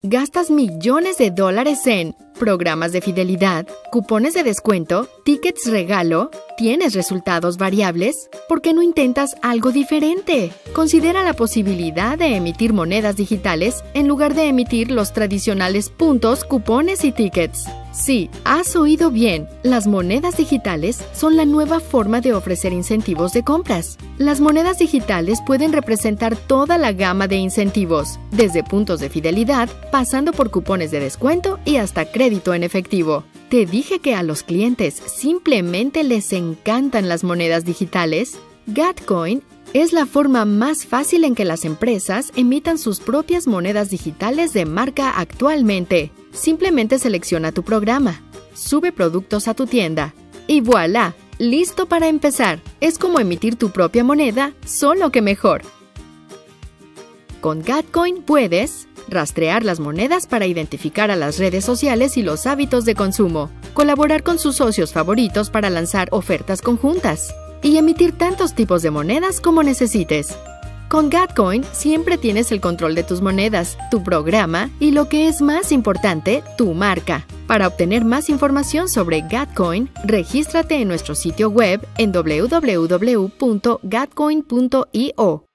¿Gastas millones de dólares en programas de fidelidad, cupones de descuento, tickets regalo? ¿Tienes resultados variables? ¿Por qué no intentas algo diferente? Considera la posibilidad de emitir monedas digitales en lugar de emitir los tradicionales puntos, cupones y tickets. Sí, has oído bien. Las monedas digitales son la nueva forma de ofrecer incentivos de compras. Las monedas digitales pueden representar toda la gama de incentivos, desde puntos de fidelidad, pasando por cupones de descuento y hasta crédito en efectivo. ¿Te dije que a los clientes simplemente les encantan las monedas digitales? Gatcoin es la forma más fácil en que las empresas emitan sus propias monedas digitales de marca actualmente. Simplemente selecciona tu programa, sube productos a tu tienda y ¡voilá! ¡Listo para empezar! Es como emitir tu propia moneda, solo que mejor. Con Gatcoin puedes rastrear las monedas para identificar a las redes sociales y los hábitos de consumo, colaborar con sus socios favoritos para lanzar ofertas conjuntas y emitir tantos tipos de monedas como necesites. Con Gatcoin siempre tienes el control de tus monedas, tu programa y, lo que es más importante, tu marca. Para obtener más información sobre Gatcoin, regístrate en nuestro sitio web en www.gatcoin.io.